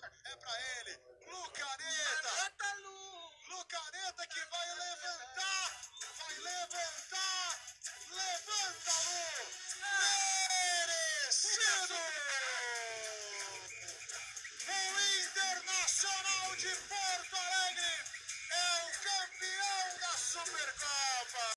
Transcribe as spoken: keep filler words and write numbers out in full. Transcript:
É pra ele, Lucaneta. Lu. Lucaneta que vai